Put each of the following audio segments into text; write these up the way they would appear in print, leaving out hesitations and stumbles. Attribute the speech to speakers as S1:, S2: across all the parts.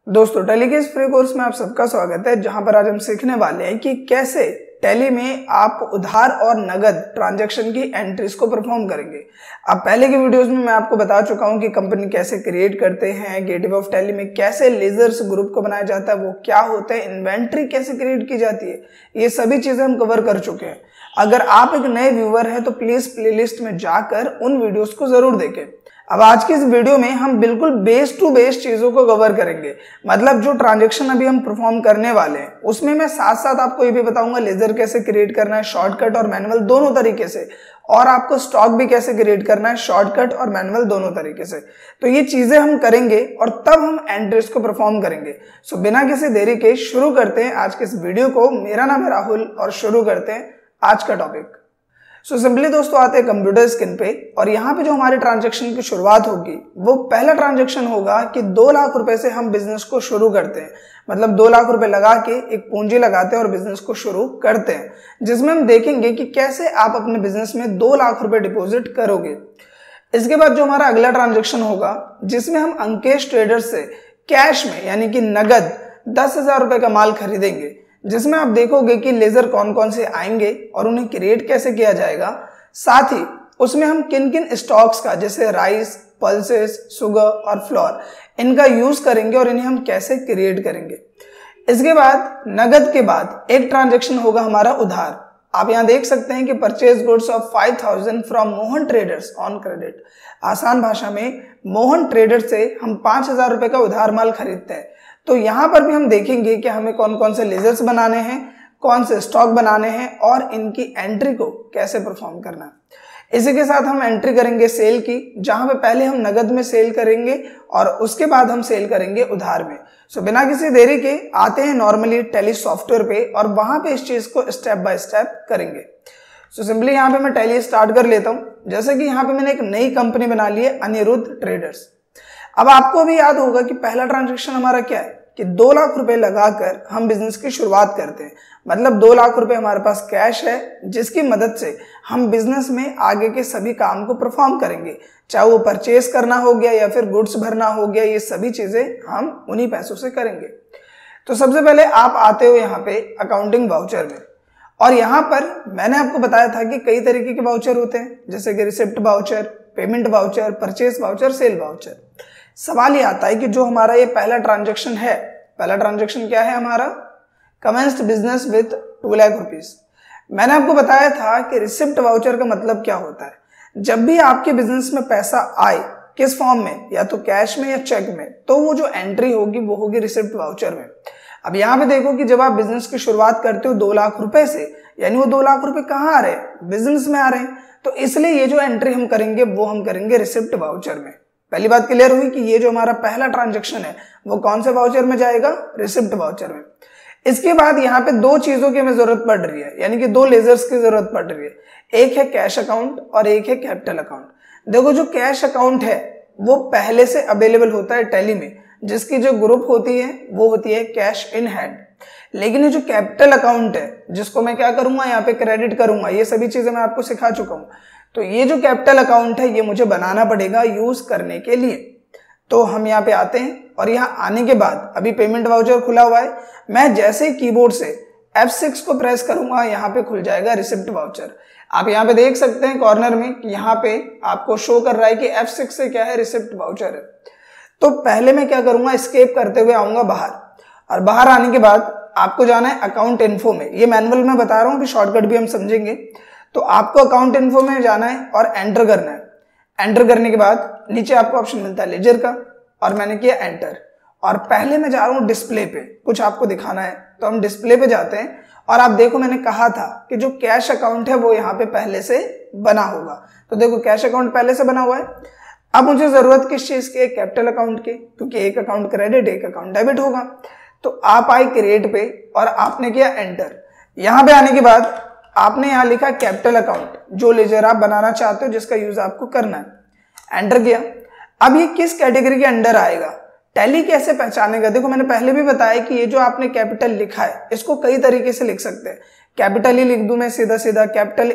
S1: दोस्तों टैली के इस फ्री कोर्स में आप सबका स्वागत है, जहां पर आज हम सीखने वाले हैं कि कैसे टैली में आप उधार और नगद ट्रांजैक्शन की एंट्रीज को परफॉर्म करेंगे। अब पहले की वीडियोस में मैं आपको बता चुका हूं कि कंपनी कैसे क्रिएट करते हैं, गेटवे ऑफ टैली में कैसे लेजर्स ग्रुप को बनाया जाता है, वो क्या होता है, इन्वेंट्री कैसे क्रिएट की जाती है, ये सभी चीजें हम कवर कर चुके हैं। अगर आप एक नए व्यूअर हैं तो प्लीज प्लेलिस्ट में जाकर उन वीडियोस को जरूर देखें। अब आज की इस वीडियो में हम बिल्कुल बेस टू बेस चीजों को कवर करेंगे, मतलब जो ट्रांजैक्शन अभी हम परफॉर्म करने वाले हैं उसमें मैं साथ साथ आपको ये भी बताऊंगा लेजर कैसे क्रिएट करना है, शॉर्टकट और मैनुअल दोनों तरीके से, और आपको स्टॉक भी कैसे क्रिएट करना है, शॉर्टकट और मैनुअल दोनों तरीके से। तो ये चीजें हम करेंगे और तब हम एंट्रीज को परफॉर्म करेंगे। सो बिना किसी देरी के शुरू करते हैं आज के इस वीडियो को। मेरा नाम है राहुल और शुरू करते हैं आज का टॉपिक। सो सिंपली दोस्तों आते हैं कंप्यूटर स्क्रीन पे और यहाँ पे जो हमारे ट्रांजैक्शन की शुरुआत होगी वो पहला ट्रांजैक्शन होगा कि 2 लाख रुपए से हम बिजनेस को शुरू करते हैं। मतलब 2 लाख रुपए लगा के एक पूंजी लगाते हैं और बिजनेस को शुरू करते हैं, जिसमें हम देखेंगे कि कैसे आप अपने बिजनेस में 2 लाख रुपए डिपॉजिट करोगे। इसके बाद जो हमारा अगला ट्रांजेक्शन होगा जिसमें हम अंकेश ट्रेडर से कैश में यानी कि नगद 10,000 रुपए का माल खरीदेंगे, जिसमें आप देखोगे कि लेजर कौन कौन से आएंगे और उन्हें क्रिएट कैसे किया जाएगा। साथ ही उसमें हम किन किन स्टॉक्स का जैसे राइस, पल्सेस, शुगर और फ्लोर इनका यूज करेंगे और इन्हें हम कैसे क्रिएट करेंगे। इसके बाद नगद के बाद एक ट्रांजैक्शन होगा हमारा उधार। आप यहां देख सकते हैं कि purchase goods of 5,000 from Mohan traders on credit. आसान भाषा में मोहन ट्रेडर से हम 5,000 रुपए का उधार माल खरीदते हैं। तो यहां पर भी हम देखेंगे कि हमें कौन कौन से लेजर्स बनाने हैं, कौन से स्टॉक बनाने हैं और इनकी एंट्री को कैसे परफॉर्म करना है। इसी के साथ हम एंट्री करेंगे सेल की, जहां पे पहले हम नगद में सेल करेंगे और उसके बाद हम सेल करेंगे उधार में। सो बिना किसी देरी के आते हैं नॉर्मली टैली सॉफ्टवेयर पे और वहां पे इस चीज को स्टेप बाय स्टेप करेंगे। सो सिंपली यहाँ पे मैं टैली स्टार्ट कर लेता हूं। जैसे कि यहाँ पे मैंने एक नई कंपनी बना ली है, अनिरुद्ध ट्रेडर्स। अब आपको भी याद होगा कि पहला ट्रांजैक्शन हमारा क्या है कि 2 लाख रुपए लगाकर हम बिजनेस की शुरुआत करते हैं। मतलब 2 लाख रुपए हमारे पास कैश है जिसकी मदद से हम बिजनेस में आगे के सभी काम को परफॉर्म करेंगे, चाहे वो परचेस करना हो गया या फिर गुड्स भरना हो गया, ये सभी चीजें हम उन्हीं पैसों से करेंगे। तो सबसे पहले आप आते हो यहाँ पे अकाउंटिंग वाउचर में, और यहाँ पर मैंने आपको बताया था कि कई तरीके के वाउचर होते हैं, जैसे कि receipt voucher, payment voucher, purchase voucher, sale voucher. सवाल ये आता है कि जो हमारा ये पहला ट्रांजैक्शन है, पहला ट्रांजैक्शन क्या है हमारा, commenced business with 2 lakh rupees. मैंने आपको बताया था कि रिसिप्ट वाउचर का मतलब क्या होता है। जब भी आपके बिजनेस में पैसा आए, किस फॉर्म में, या तो कैश में या चेक में, तो वो जो एंट्री होगी वो होगी रिसिप्ट वाउचर में। अब यहाँ पे देखो कि जब आप बिजनेस की शुरुआत करते हो 2 लाख रुपए से, यानी वो 2 लाख रुपए कहाँ आ रहे हैं, बिजनेस में आ रहे हैं। तो इसलिए ये जो एंट्री हम करेंगे वो हम करेंगे रिसिप्ट वाउचर में। पहली बात क्लियर हुई कि ये जो हमारा पहला ट्रांजैक्शन है वो कौन से वाउचर में जाएगा, रिसिप्ट वाउचर में। इसके बाद यहाँ पे 2 चीजों की हमें जरूरत पड़ रही है, यानी कि 2 लेजर्स की जरूरत पड़ रही है। एक है कैश अकाउंट और एक है कैपिटल अकाउंट। देखो जो कैश अकाउंट है वो पहले से अवेलेबल होता है टैली में, जिसकी जो ग्रुप होती है वो होती है कैश इन हैंड। लेकिन ये जो कैपिटल अकाउंट है जिसको मैं क्या करूंगा, यहाँ पे क्रेडिट करूंगा, ये सभी चीजें मैं आपको सिखा चुका हूं। तो ये जो कैपिटल अकाउंट है ये मुझे बनाना पड़ेगा यूज करने के लिए। तो हम यहाँ पे आते हैं और यहाँ आने के बाद अभी पेमेंट वाउचर खुला हुआ है, मैं जैसे कीबोर्ड से F6 को प्रेस करूंगा यहाँ पे खुल जाएगा रिसिप्ट वाउचर। आप यहाँ पे देख सकते हैं कॉर्नर में कि यहाँ पे आपको शो कर रहा है कि F6 से क्या है, रिसिप्ट वाउचर है। तो पहले मैं क्या करूंगा, एस्केप करते हुए आऊंगा बाहर, और बाहर आने के बाद आपको जाना है अकाउंट इन्फो में। ये मैनुअल में बता रहा हूँ कि शॉर्टकट भी हम समझेंगे। तो आपको अकाउंट इन्फो में जाना है और एंटर करना है। एंटर करने के बाद नीचे आपको ऑप्शन मिलता है लेजर का, और मैंने किया एंटर। और पहले मैं जा रहा हूं डिस्प्ले पे, कुछ आपको दिखाना है तो हम डिस्प्ले पे जाते हैं। और आप देखो मैंने कहा था कि जो कैश अकाउंट है वो यहाँ पे पहले से बना होगा। तो देखो कैश अकाउंट पहले से बना हुआ है। अब मुझे जरूरत किस चीज की है, कैपिटल अकाउंट की, क्योंकि एक अकाउंट क्रेडिट एक अकाउंट डेबिट होगा। तो आप आए क्रिएट पे और आपने किया एंटर। यहाँ पे आने के बाद आपने यहाँ लिखा कैपिटल अकाउंट, जो लेजर आप बनाना चाहते हो जिसका यूज आपको करना है। एंटर किया। अब ये किस कैटेगरी के अंडर आएगा, टैली कैसे पहचानेगा। देखो मैंने पहले भी बताया कि ये जो आपने कैपिटल लिखा है इसको कई तरीके से लिख सकते हैं। कैपिटल ही लिख दूं मैं सीधा सीधा, कैपिटल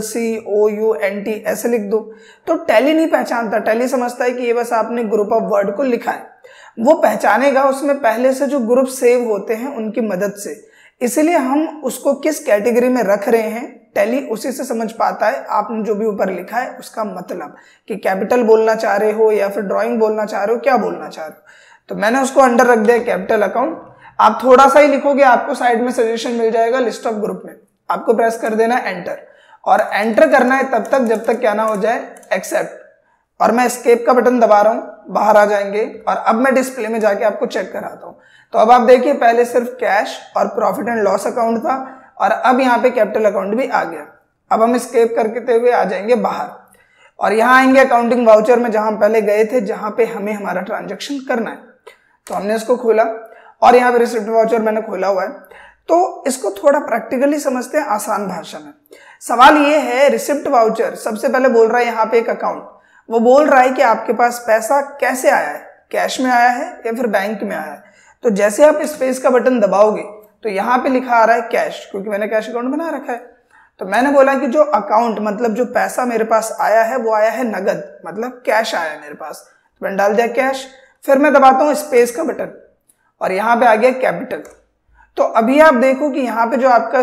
S1: ACCOUNT ऐसे लिख दूं, तो टैली नहीं पहचानता। टैली समझता है कि ये बस आपने ग्रुप ऑफ वर्ड को लिखा है। वो पहचानेगा उसमें पहले से जो ग्रुप सेव होते हैं उनकी मदद से। इसीलिए हम उसको किस कैटेगरी में रख रहे हैं टैली उसी से समझ पाता है आपने जो भी ऊपर लिखा है उसका मतलब, कि कैपिटल बोलना चाह रहे हो या फिर ड्राइंग बोलना चाह रहे हो, क्या बोलना चाह रहे हो। तो मैंने उसको अंडर रख दिया कैपिटल अकाउंट। आप थोड़ा सा ही लिखोगे, आपको साइड में सजेशन मिल जाएगा लिस्ट ऑफ ग्रुप में, आपको प्रेस कर देना एंटर, और एंटर करना है तब तक जब तक क्या ना हो जाए एक्सेप्ट। और मैं एस्केप का बटन दबा रहा हूं, बाहर आ जाएंगे और अब मैं डिस्प्ले में जाके आपको चेक कराता हूं। तो अब आप देखिए पहले सिर्फ कैश और प्रॉफिट एंड लॉस अकाउंट था और अब यहाँ पे कैपिटल अकाउंट भी आ गया। अब हम एस्केप करते हुए आ जाएंगे बाहर और यहाँ आएंगे अकाउंटिंग वाउचर में, जहां हम पहले गए थे, जहां पे हमें हमारा ट्रांजेक्शन करना है। तो हमने इसको खोला और यहाँ पे रिसिप्ट वाउचर मैंने खोला हुआ है। तो इसको थोड़ा प्रैक्टिकली समझते हैं आसान भाषा में। सवाल ये है, रिसिप्ट वाउचर सबसे पहले बोल रहा है यहाँ पे एक अकाउंट, वो बोल रहा है कि आपके पास पैसा कैसे आया है, कैश में आया है या फिर बैंक में आया है। तो जैसे आप स्पेस का बटन दबाओगे तो यहाँ पे लिखा आ रहा है कैश, क्योंकि मैंने कैश अकाउंट बना रखा है। तो मैंने बोला कि जो अकाउंट मतलब जो पैसा मेरे पास आया है वो आया है नगद, मतलब कैश आया है मेरे पास। तो मैंने डाल दिया कैश, फिर मैं दबाता हूँ स्पेस का बटन और यहाँ पे आ गया कैपिटल। तो अभी आप देखो कि यहाँ पे जो आपका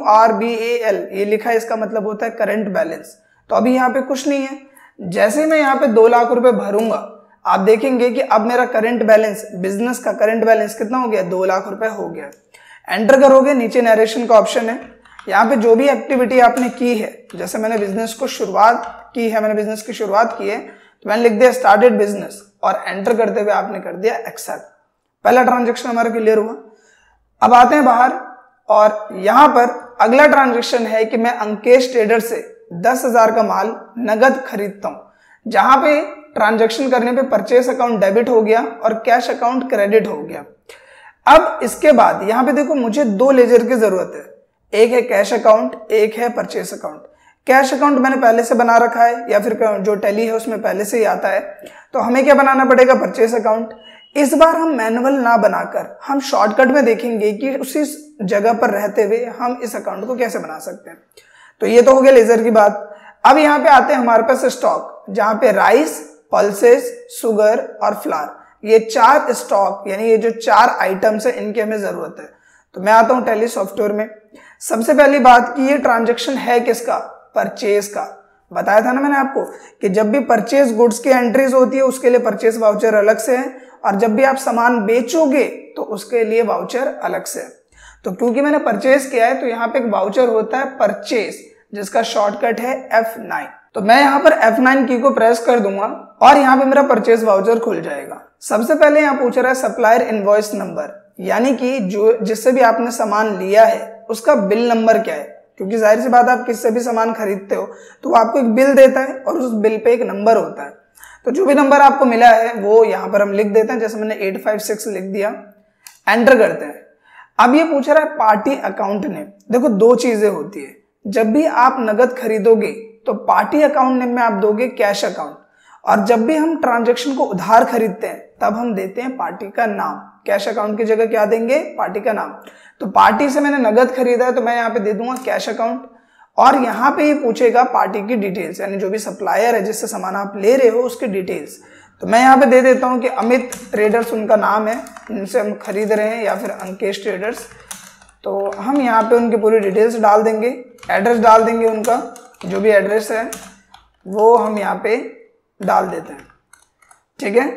S1: CURBAL ये लिखा है, इसका मतलब होता है करंट बैलेंस। तो अभी यहाँ पे कुछ नहीं है। जैसे मैं यहाँ पे 2 लाख रुपए भरूंगा, आप देखेंगे कि अब मेरा करंट बैलेंस, बिजनेस का करंट बैलेंस कितना हो गया, 2 लाख रुपए हो गया। एंटर करोगे, नीचे नरेशन का ऑप्शन है, यहाँ पे जो भी एक्टिविटी आपने की है, जैसे मैंने बिजनेस को शुरुआत की है, मैंने बिजनेस की शुरुआत की है तो मैंने लिख दिया स्टार्टेड बिजनेस और एंटर करते हुए आपने कर दिया एक्सेप्ट। पहला ट्रांजेक्शन हमारा क्लियर हुआ। अब आते हैं बाहर और यहां पर अगला ट्रांजेक्शन है कि मैं अंकेश ट्रेडर से 10,000 का माल नगद खरीदता हूं, जहां पे ट्रांजेक्शन करने पे परचेस अकाउंट डेबिट हो गया और कैश अकाउंट क्रेडिट हो गया। अब इसके बाद यहां पे देखो मुझे 2 लेजर की जरूरत है, एक है कैश अकाउंट, एक है परचेस अकाउंट। कैश अकाउंट मैंने पहले से बना रखा है या फिर जो टैली है उसमें पहले से ही आता है, तो हमें क्या बनाना पड़ेगा, परचेस अकाउंट। इस बार हम मैनुअल ना बनाकर हम शॉर्टकट में देखेंगे कि उसी जगह पर रहते हुए हम इस अकाउंट को कैसे बना सकते हैं। तो ये तो हो गया लेजर की बात। अब यहाँ पे आते हैं हमारे पास स्टॉक, जहां पे राइस, पल्सेस, शुगर और फ्लावर, ये 4 स्टॉक यानी ये जो 4 आइटम्स है इनकी हमें जरूरत है। तो मैं आता हूं टैली सॉफ्टवेयर में। सबसे पहली बात कि ये ट्रांजेक्शन है किसका, परचेज का। बताया था ना मैंने आपको कि जब भी परचेज गुड्स की एंट्रीज होती है उसके लिए परचेज वाउचर अलग से है, और जब भी आप सामान बेचोगे तो उसके लिए वाउचर अलग से है। तो क्योंकि मैंने परचेज किया है तो यहाँ पे एक वाउचर होता है परचेज, जिसका शॉर्टकट है F9। तो मैं यहाँ पर F9 की को प्रेस कर दूंगा और यहाँ पे मेरा परचेज वाउचर खुल जाएगा। सबसे पहले यहाँ पूछ रहा है सप्लायर इनवॉइस नंबर, यानी कि जो जिससे भी आपने सामान लिया है उसका बिल नंबर क्या है, क्योंकि जाहिर सी बात आप किससे भी सामान खरीदते हो तो वो आपको एक बिल देता है और उस बिल पे एक नंबर होता है। तो जो भी नंबर आपको मिला है वो यहाँ पर हम लिख देते हैं, जैसे मैंने 856 लिख दिया, एंटर करते हैं। अब ये पूछ रहा है पार्टी अकाउंट नेम। देखो 2 चीजें होती है, जब भी आप नगद खरीदोगे तो पार्टी अकाउंट नेम में आप दोगे कैश अकाउंट, और जब भी हम ट्रांजेक्शन को उधार खरीदते हैं तब हम देते हैं पार्टी का नाम। कैश अकाउंट की जगह क्या देंगे, पार्टी का नाम। तो पार्टी से मैंने नगद खरीदा है तो मैं यहाँ पे दे दूंगा कैश अकाउंट, और यहाँ पे ये पूछेगा पार्टी की डिटेल्स, यानी जो भी सप्लायर है जिससे सामान आप ले रहे हो उसकी डिटेल्स। तो मैं यहाँ पे दे देता हूँ कि अमित ट्रेडर्स उनका नाम है, जिनसे हम खरीद रहे हैं, या फिर अंकेश ट्रेडर्स। तो हम यहाँ पे उनकी पूरी डिटेल्स डाल देंगे, एड्रेस डाल देंगे, उनका जो भी एड्रेस है वो हम यहाँ पे डाल देते हैं, ठीक है।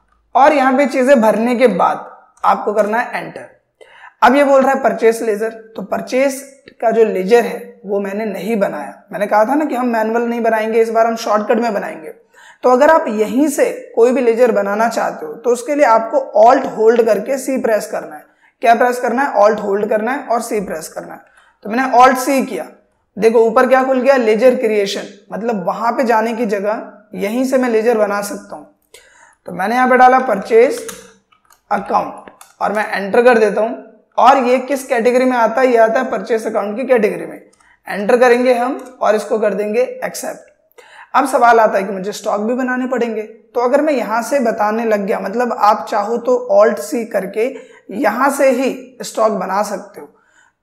S1: और यहाँ पे चीजें भरने के बाद आपको करना है एंटर। अब ये बोल रहा है परचेस लेजर, तो परचेस का जो लेजर है वो मैंने नहीं बनाया। मैंने कहा था ना कि हम मैनुअल नहीं बनाएंगे, इस बार हम शॉर्टकट में बनाएंगे। तो अगर आप यहीं से कोई भी लेजर बनाना चाहते हो तो उसके लिए आपको ऑल्ट होल्ड करके सी प्रेस करना है। क्या प्रेस करना है, ऑल्ट होल्ड करना है और सी प्रेस करना है। तो मैंने ऑल्ट सी किया, देखो ऊपर क्या खुल गया, लेजर क्रिएशन, मतलब वहां पे जाने की जगह यहीं से मैं लेजर बना सकता हूं। तो मैंने यहाँ पे डाला परचेज अकाउंट और मैं एंटर कर देता हूं, और ये किस कैटेगरी में आता है, ये आता है परचेस अकाउंट की कैटेगरी में। एंटर करेंगे हम और इसको कर देंगे एक्सेप्ट। अब सवाल आता है कि मुझे स्टॉक भी बनाने पड़ेंगे। तो अगर मैं यहां से बताने लग गया, मतलब आप चाहो तो ऑल्ट सी करके यहां से ही स्टॉक बना सकते हो।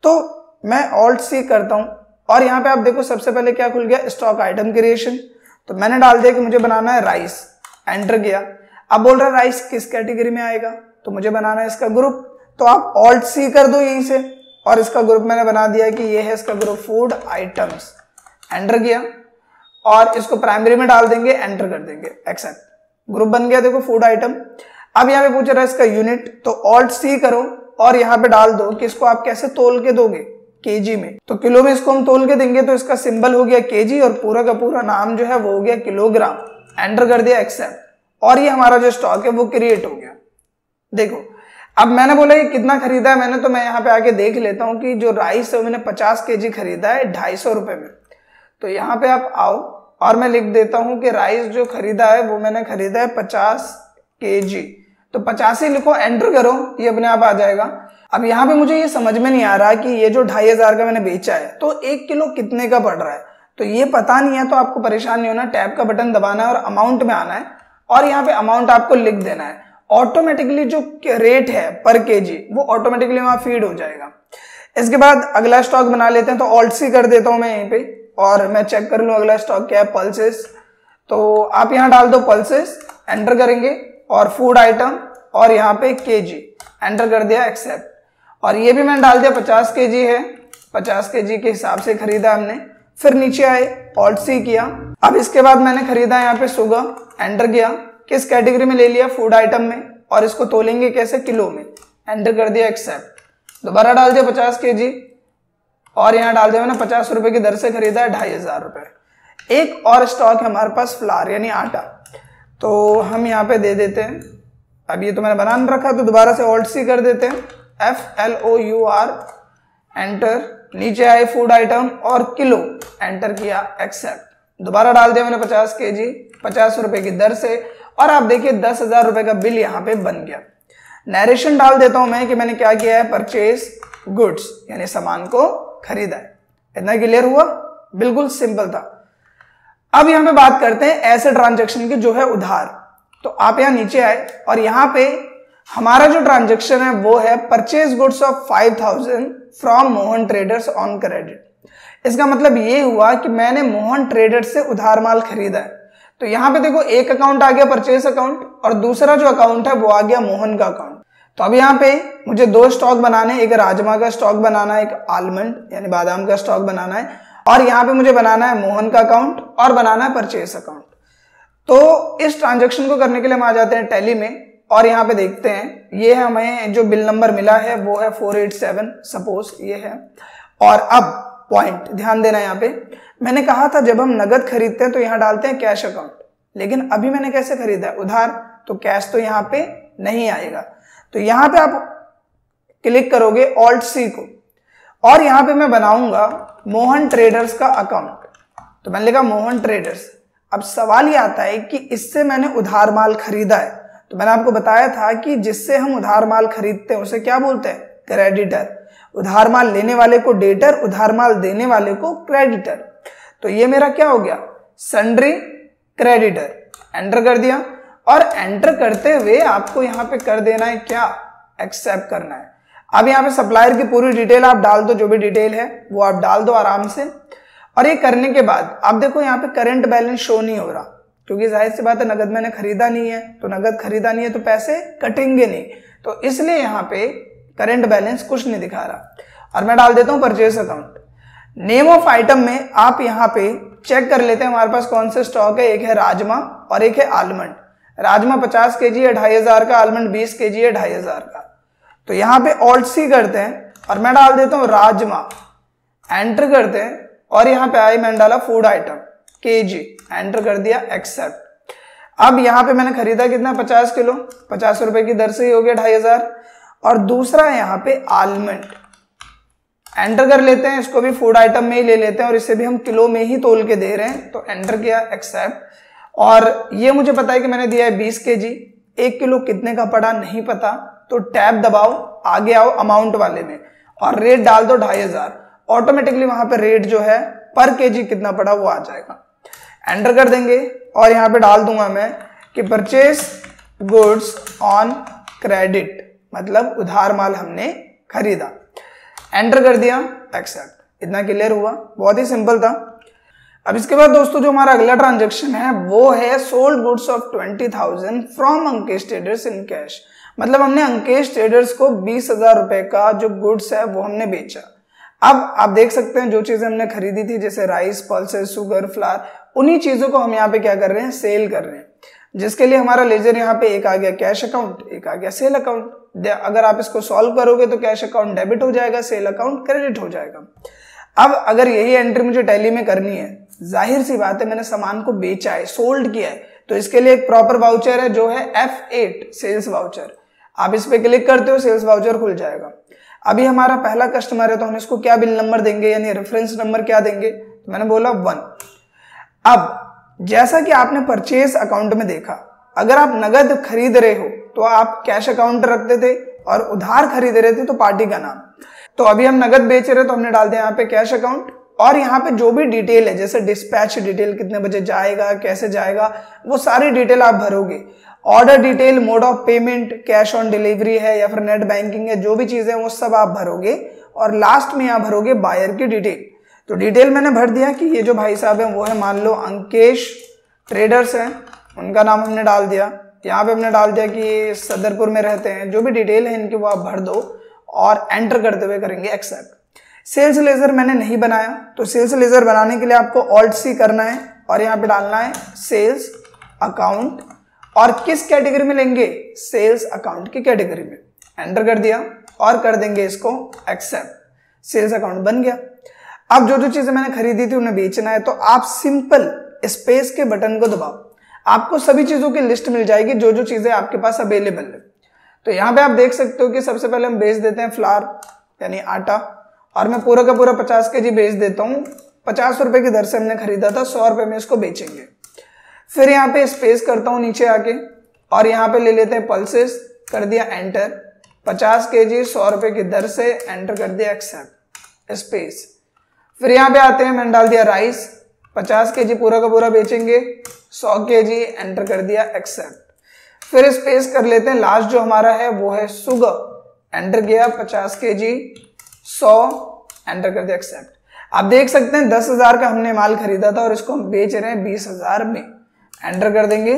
S1: तो मैं ऑल्ट सी करता हूं और यहाँ पे आप देखो सबसे पहले क्या खुल गया, स्टॉक आइटम क्रिएशन। तो मैंने डाल दिया कि मुझे बनाना है राइस, एंटर किया। अब बोल रहा राइस किस कैटेगरी में आएगा, तो मुझे बनाना है इसका ग्रुप, तो आप ऑल्ट सी कर दो यहीं से, और इसका ग्रुप मैंने बना दिया कि ये है इसका ग्रुप फूड आइटम्स, एंटर किया, और इसको प्राइमरी में डाल देंगे, एंटर कर देंगे, एक्सेप्ट, ग्रुप बन गया देखो फूड आइटम। अब यहाँ पे पूछ रहा है इसका यूनिट, तो ऑल्ट सी करो और यहाँ पे डाल दो कि इसको आप कैसे तोल के दोगे, केजी में, तो किलो में इसको हम तोल के देंगे, तो इसका सिंबल हो गया केजी और पूरा का पूरा नाम जो है वो हो गया किलोग्राम, एंटर कर दिया, एक्सेप्ट, और ये हमारा जो स्टॉक है वो क्रिएट हो गया। देखो अब मैंने बोला ये कितना खरीदा है मैंने, तो मैं यहाँ पे आके देख लेता हूँ कि जो राइस है मैंने 50 केजी खरीदा है 250 रुपए में। तो यहाँ पे आप आओ और मैं लिख देता हूँ कि राइस जो खरीदा है वो मैंने खरीदा है 50 केजी, तो 50 ही लिखो, एंटर करो, ये अपने आप आ जाएगा। अब यहाँ पे मुझे ये समझ में नहीं आ रहा कि ये जो 2500 का मैंने बेचा है तो 1 किलो कितने का पड़ रहा है, तो ये पता नहीं है, तो आपको परेशान नहीं होना, टैब का बटन दबाना है और अमाउंट में आना है और यहाँ पे अमाउंट आपको लिख देना है। ऑटोमेटिकली जो रेट है पर केजी वो ऑटोमेटिकली वहां फीड हो जाएगा। इसके बाद अगला स्टॉक बना लेते हैं, तो ऑल्ट सी कर देता हूं मैं यहीं पे और मैं चेक कर लूं अगला स्टॉक क्या है, पल्सेस, तो आप यहाँ डाल दो पल्सेस, एंटर करेंगे, और फूड आइटम और यहाँ पे केजी, एंटर कर दिया, एक्सेप्ट, और ये भी मैंने डाल दिया 50 केजी है, 50 केजी के हिसाब से खरीदा हमने। फिर नीचे आए, ऑल्ट सी किया। अब इसके बाद मैंने खरीदा यहाँ पे शुगर, एंटर किया, किस कैटेगरी में ले लिया, फूड आइटम में, और इसको तोलेंगे कैसे, किलो में, एंटर कर दिया, एक्सेप्ट, दोबारा डाल दिया 50 केजी और यहाँ डाल दिया मैंने 50 रुपए की दर से खरीदा है 2500 रुपए। एक और स्टॉक है हमारे पास फ्लावर यानी आटा, तो हम यहाँ पे दे देते हैं, अब ये तो मैंने बना रखा तो दोबारा से ऑल्ट सी कर देते हैं, FLOUR, एंटर, नीचे आए फूड आइटम और किलो, एंटर किया, एक्सेप्ट, दोबारा डाल दिया मैंने 50 केजी 50 रुपए की दर से, और आप देखिए 10,000 रुपए का बिल यहाँ पे बन गया। नरेशन डाल देता हूं मैं कि मैंने क्या किया है, परचेज गुड्स यानी सामान को खरीदा है। इतना क्लियर हुआ, बिल्कुल सिंपल था। अब यहाँ पे बात करते हैं ऐसे ट्रांजैक्शन की जो है उधार। तो आप यहाँ नीचे आए और यहाँ पे हमारा जो ट्रांजैक्शन है वो है purchase goods of 5000 from Mohan traders on credit. इसका मतलब ये हुआ कि मैंने मोहन ट्रेडर्स से उधार माल खरीदा है। तो यहाँ पे देखो एक अकाउंट आ गया परचेज अकाउंट और दूसरा जो अकाउंट है वो आ गया मोहन का अकाउंट। तो अब यहाँ पे मुझे दो स्टॉक बनाने, एक राजमा का स्टॉक बनाना है, एक आलमंड यानी बादाम का स्टॉक बनाना है, और यहाँ पे मुझे बनाना है मोहन का अकाउंट और बनाना है परचेज अकाउंट। तो इस ट्रांजेक्शन को करने के लिए हम आ जाते हैं टैली में और यहाँ पे देखते हैं ये है हमें जो बिल नंबर मिला है वो है 487 सपोज ये है। और अब पॉइंट ध्यान देना, यहाँ पे मैंने कहा था जब हम नगद खरीदते हैं तो यहाँ डालते हैं कैश अकाउंट, लेकिन अभी मैंने कैसे खरीदा है उधार, तो कैश तो यहाँ पे नहीं आएगा। तो यहाँ पे आप क्लिक करोगे ऑल्ट सी को और यहाँ पे मैं बनाऊंगा मोहन ट्रेडर्स का अकाउंट। तो मैंने लिखा मोहन ट्रेडर्स। अब सवाल ये आता है कि इससे मैंने उधार माल खरीदा है, तो मैंने आपको बताया था कि जिससे हम उधार माल खरीदते हैं उसे क्या बोलते हैं, क्रेडिटर। उधार माल लेने वाले को डेटर, उधार माल देने वाले को क्रेडिटर। तो ये मेरा क्या हो गया, सन्ड्री क्रेडिटर। एंटर कर दिया और एंटर करते हुए आपको यहाँ पे कर देना है क्या, एक्सेप्ट करना है। अब यहाँ पे सप्लायर की पूरी डिटेल आप डाल दो, जो भी डिटेल है वो आप डाल दो आराम से। और ये करने के बाद आप देखो यहाँ पे करंट बैलेंस शो नहीं हो रहा, क्योंकि जाहिर सी बात है नगद मैंने खरीदा नहीं है, तो नगद खरीदा नहीं है तो पैसे कटेंगे नहीं, तो इसलिए यहाँ पे करंट बैलेंस कुछ नहीं दिखा रहा। और मैं डाल देता हूँ purchase account. Name of item में आप यहाँ पे चेक कर लेते हैं हमारे पास कौन से स्टॉक है, एक है राजमा और एक है आलमंड। राजमा 50 केजी है 2500 का, आलमंड 20 केजी है 2500 का। तो यहाँ पे ऑल्ट सी करते हैं और मैं डाल देता हूँ राजमा, एंटर करते हैं और यहाँ पे आई मैंने डाला फूड आइटम केजी, एंटर कर दिया, एक्सेप्ट। अब यहाँ पे मैंने खरीदा कितना, 50 किलो, 50 रुपए की दर से ही हो गया 2500। और दूसरा है यहाँ पे आलमंड, एंटर कर लेते हैं, इसको भी फूड आइटम में ही ले लेते हैं और इसे भी हम किलो में ही तोल के दे रहे हैं, तो एंटर किया, एक्सेप्ट। और ये मुझे पता है कि मैंने दिया है 20 केजी, 1 किलो कितने का पड़ा नहीं पता, तो टैब दबाओ, आगे आओ अमाउंट वाले में और रेट डाल दो 2500। ऑटोमेटिकली वहां पे रेट जो है पर केजी कितना पड़ा वो आ जाएगा। एंटर कर देंगे और यहाँ पे डाल दूंगा मैं कि परचेज गुड्स ऑन क्रेडिट, मतलब उधार माल हमने खरीदा। एंटर कर दिया, एक्सेप्ट। इतना क्लियर हुआ, बहुत ही सिंपल था। अब इसके बाद दोस्तों जो हमारा अगला ट्रांजेक्शन है वो है sold goods of 20,000 from Ankesh traders in cash. मतलब हमने अंकेश ट्रेडर्स को 20,000 रुपए का जो गुड्स है वो हमने बेचा। अब आप देख सकते हैं जो चीजें हमने खरीदी थी जैसे राइस, पल्सेस, शुगर, फ्लावर, उन्हीं चीजों को हम यहाँ पे क्या कर रहे हैं, सेल कर रहे हैं, जिसके लिए हमारा लेजर यहाँ पे एक आ गया कैश अकाउंट, एक आ गया सेल अकाउंट। अगर आप इसको सॉल्व करोगे तो कैश अकाउंट डेबिट हो जाएगा, सेल अकाउंट क्रेडिट हो जाएगा। अब अगर यही एंट्री मुझे टैली में करनी है, जाहिर सी बात है मैंने सामान को बेचा है, सोल्ड किया है, तो इसके लिए एक प्रॉपर वाउचर है जो है F8 सेल्स वाउचर। आप इस पे क्लिक करते हो, सेल्स वाउचर खुल जाएगा। अभी हमारा पहला कस्टमर है तो हम इसको क्या बिल नंबर देंगे, यानी रेफरेंस नंबर क्या देंगे, तो मैंने बोला 1। अब जैसा कि आपने परचेज अकाउंट में देखा, अगर आप नगद खरीद रहे हो तो आप कैश अकाउंट रखते थे और उधार खरीद रहे थे तो पार्टी का नाम। तो अभी हम नगद बेच रहे तो हमने डाल दिया यहाँ पे कैश अकाउंट, और यहाँ पे जो भी डिटेल है जैसे डिस्पैच डिटेल, कितने बजे जाएगा, कैसे जाएगा, वो सारी डिटेल आप भरोगे। Order detail, mode of payment, cash on delivery है या फिर नेट बैंकिंग है, जो भी चीजें वो सब आप भरोगे, और लास्ट में यहाँ भरोगे बायर की डिटेल। तो डिटेल मैंने भर दिया कि ये जो भाई साहब हैं वो है मान लो अंकेश ट्रेडर्स हैं, उनका नाम हमने डाल दिया। यहाँ पे हमने डाल दिया कि ये सदरपुर में रहते हैं, जो भी डिटेल है इनकी वो आप भर दो और एंटर करते हुए करेंगे एक्सेप्ट। सेल्स लेजर मैंने नहीं बनाया, तो सेल्स लेजर बनाने के लिए आपको ऑल्ट सी करना है और यहाँ पे डालना है सेल्स अकाउंट, और किस कैटेगरी में लेंगे, सेल्स अकाउंट की कैटेगरी में। एंटर कर दिया और कर देंगे इसको एक्सेप्ट। सेल्स अकाउंट बन गया। अब जो जो चीजें मैंने खरीदी थी उन्हें बेचना है, तो आप सिंपल स्पेस के बटन को दबाओ, आपको सभी चीजों की लिस्ट मिल जाएगी जो जो चीजें आपके पास अवेलेबल है। तो यहाँ पे आप देख सकते हो कि सबसे पहले हम बेच देते हैं फ्लावर यानी आटा, और मैं पूरा का पूरा 50 kg बेच देता हूँ। 50 रुपए की दर से हमने खरीदा था, 100 रुपए में इसको बेचेंगे। फिर यहाँ पे स्पेस करता हूँ नीचे आके, और यहाँ पे ले लेते हैं पल्सेस, कर दिया एंटर। 50 kg 100 रुपए की दर से, एंटर कर दिया एक्सेप्ट स्पेस। फिर यहाँ पे आते हैं, मैंने डाल दिया राइस, 50 kg पूरा का पूरा बेचेंगे, 100 kg, एंटर कर दिया एक्सेप्ट। फिर स्पेस कर लेते हैं, लास्ट जो हमारा है वो है शुगर, एंटर किया, 50 kg 100, एंटर कर दिया एक्सेप्ट। आप देख सकते हैं 10,000 का हमने माल खरीदा था और इसको हम बेच रहे हैं 20,000 में। एंटर कर देंगे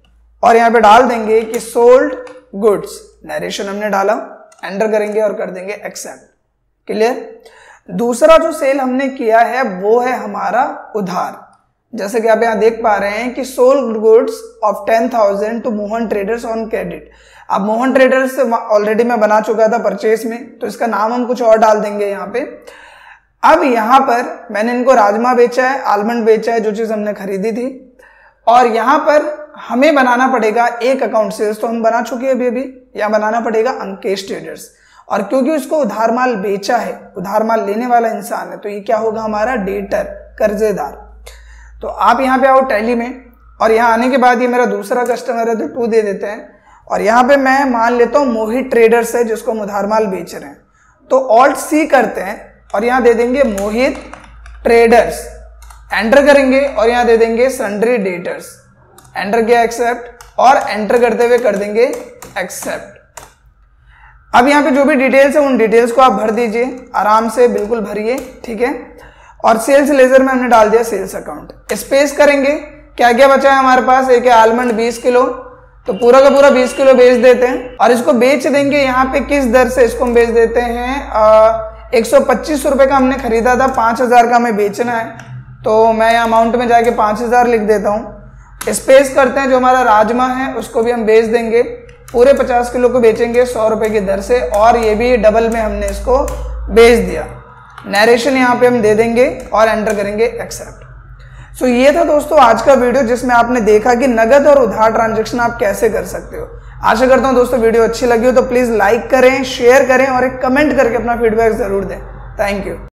S1: और यहाँ पे डाल देंगे कि सोल्ड गुड्स, नरेशन हमने डाला, एंटर करेंगे और कर देंगे एक्सेप्ट। क्लियर। दूसरा जो सेल हमने किया है वो है हमारा उधार। जैसे कि आप यहाँ देख पा रहे हैं कि sold goods of 10,000 to Mohan traders on credit. अब मोहन ट्रेडर्स ऑलरेडी मैं बना चुका था परचेस में, तो इसका नाम हम कुछ और डाल देंगे यहाँ पे। अब यहाँ पर मैंने इनको राजमा बेचा है, आलमंड बेचा है, जो चीज हमने खरीदी थी, और यहाँ पर हमें बनाना पड़ेगा एक अकाउंट सेल्स, तो हम बना चुके हैं अभी। यहाँ बनाना पड़ेगा अंकेश ट्रेडर्स, और क्योंकि उसको उधार माल बेचा है, उधार माल लेने वाला इंसान है, तो ये क्या होगा हमारा डेटर, कर्जेदार। तो आप यहाँ पे आओ टैली में, और यहाँ आने के बाद ये मेरा दूसरा कस्टमर है तो 2 दे देते हैं, और यहाँ पे मैं मान लेता हूँ मोहित ट्रेडर्स है जिसको हम उधार माल बेच रहे हैं, तो ऑल्ट सी करते हैं और यहाँ दे देंगे मोहित ट्रेडर्स, एंटर करेंगे और यहाँ दे देंगे सन्ड्री डेटर्स, एंटर किया एक्सेप्ट, और एंटर करते हुए कर देंगे एक्सेप्ट। अब यहाँ पे जो भी डिटेल्स है उन डिटेल्स को आप भर दीजिए, आराम से बिल्कुल भरिए, ठीक है। और सेल्स लेजर में हमने डाल दिया सेल्स अकाउंट, स्पेस करेंगे। क्या क्या बचा है हमारे पास, एक है आलमंड 20 किलो, तो पूरा का पूरा 20 किलो बेच देते हैं और इसको बेच देंगे। यहाँ पे किस दर से इसको हम बेच देते हैं, 125 रुपए का हमने खरीदा था, 5,000 का हमें बेचना है, तो मैं यहाँ अमाउंट में जाके 5,000 लिख देता हूँ। स्पेस करते हैं, जो हमारा राजमा है उसको भी हम बेच देंगे, पूरे 50 किलो को बेचेंगे 100 रुपए की दर से, और ये भी डबल में हमने इसको बेच दिया। नरेशन यहाँ पे हम दे देंगे और एंटर करेंगे एक्सेप्ट। सो ये था दोस्तों आज का वीडियो, जिसमें आपने देखा कि नगद और उधार ट्रांजैक्शन आप कैसे कर सकते हो। आशा करता हूँ दोस्तों वीडियो अच्छी लगी हो तो प्लीज लाइक करें, शेयर करें और एक कमेंट करके अपना फीडबैक जरूर दें। Thank you.